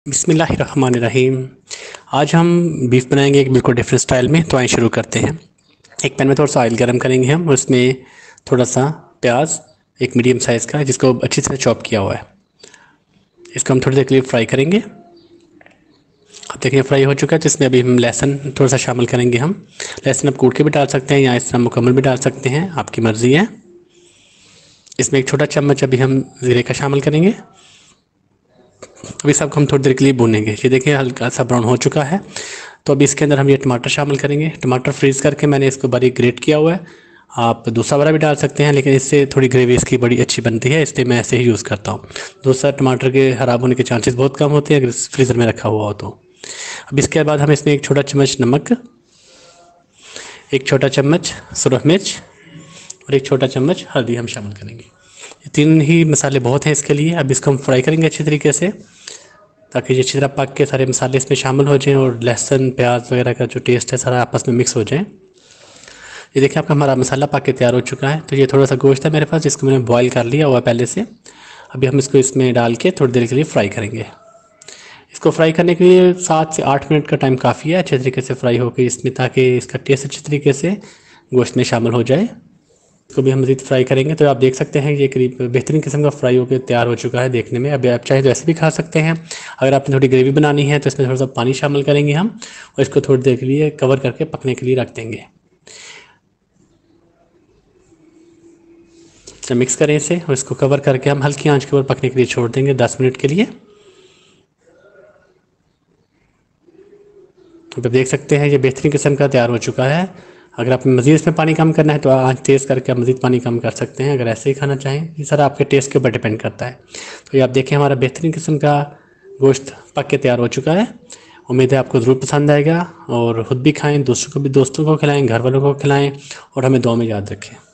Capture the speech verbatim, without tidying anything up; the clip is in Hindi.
बिस्मिल्लाहिर्रहमानिर्रहीम। आज हम बीफ बनाएंगे एक बिल्कुल डिफरेंट स्टाइल में। तो आइए शुरू करते हैं। एक पैन में थोड़ा सा ऑयल गरम करेंगे हम, और उसमें थोड़ा सा प्याज एक मीडियम साइज़ का जिसको अच्छी तरह चॉप किया हुआ है, इसको हम थोड़ी देर के लिए फ्राई करेंगे। अब देखिए फ्राई हो चुका है, तो इसमें अभी हम लहसुन थोड़ा सा शामिल करेंगे। हम लहसुन आप कूट के भी डाल सकते हैं या इस तरह मुकम्मल भी डाल सकते हैं, आपकी मर्ज़ी है। इसमें एक छोटा चम्मच अभी हम ज़ीरे का शामिल करेंगे। अभी सबको हम थोड़ी देर के लिए भूनेंगे। ये देखिए हल्का सा ब्राउन हो चुका है। तो अभी इसके अंदर हम ये टमाटर शामिल करेंगे। टमाटर फ्रीज़ करके मैंने इसको बारीक ग्रेट किया हुआ है। आप दूसरा वाला भी डाल सकते हैं, लेकिन इससे थोड़ी ग्रेवी इसकी बड़ी अच्छी बनती है, इसलिए मैं ऐसे ही यूज़ करता हूँ। दूसरा टमाटर के ख़राब होने के चांसेस बहुत कम होते हैं अगर फ्रीज़र में रखा हुआ हो तो। अब इसके बाद हम इसमें एक छोटा चम्मच नमक, एक छोटा चम्मच सुरख मिर्च और एक छोटा चम्मच हल्दी हम शामिल करेंगे। ये तीन ही मसाले बहुत हैं इसके लिए। अब इसको हम फ्राई करेंगे अच्छी तरीके से, ताकि ये अच्छी तरह पक के सारे मसाले इसमें शामिल हो जाएं और लहसुन प्याज वगैरह का जो टेस्ट है सारा आपस में मिक्स हो जाए। ये देखिए आपका हमारा मसाला पक के तैयार हो चुका है। तो ये थोड़ा सा गोश्त है मेरे पास, जिसको मैंने बॉईल कर लिया हुआ पहले से। अभी हम इसको इसमें डाल के थोड़ी देर के लिए फ्राई करेंगे। इसको फ्राई करने के लिए सात से आठ मिनट का टाइम काफ़ी है अच्छे तरीके से फ्राई होकर इसमें, ताकि इसका टेस्ट अच्छी तरीके से गोश्त में शामिल हो जाए। इसको भी हम मज़ीद फ्राई करेंगे। तो आप देख सकते हैं ये करीब बेहतरीन किस्म का फ्राई होकर तैयार हो चुका है देखने में। अभी आप चाहे तो ऐसे भी खा सकते हैं। अगर आपने थोड़ी ग्रेवी बनानी है तो इसमें थोड़ा सा पानी शामिल करेंगे हम, और इसको थोड़ी देर के लिए कवर करके पकने के लिए रख देंगे। तो मिक्स करें इसे, और इसको कवर करके हम हल्की आंच के ऊपर पकने के लिए छोड़ देंगे दस मिनट के लिए। तो आप देख सकते हैं ये बेहतरीन किस्म का तैयार हो चुका है। अगर आप मज़ीद इसमें पानी कम करना है तो आंच तेज़ करके आप मज़ीद पानी कम कर सकते हैं। अगर ऐसे ही खाना चाहें, ये सारा आपके टेस्ट के ऊपर डिपेंड करता है। तो ये आप देखें हमारा बेहतरीन किस्म का गोश्त पक के तैयार हो चुका है। उम्मीद है आपको ज़रूर पसंद आएगा, और ख़ुद भी खाएँ, दूसरों को भी दोस्तों को खिलाएँ, घर वालों को खिलाएँ, और हमें दुआ में याद रखें।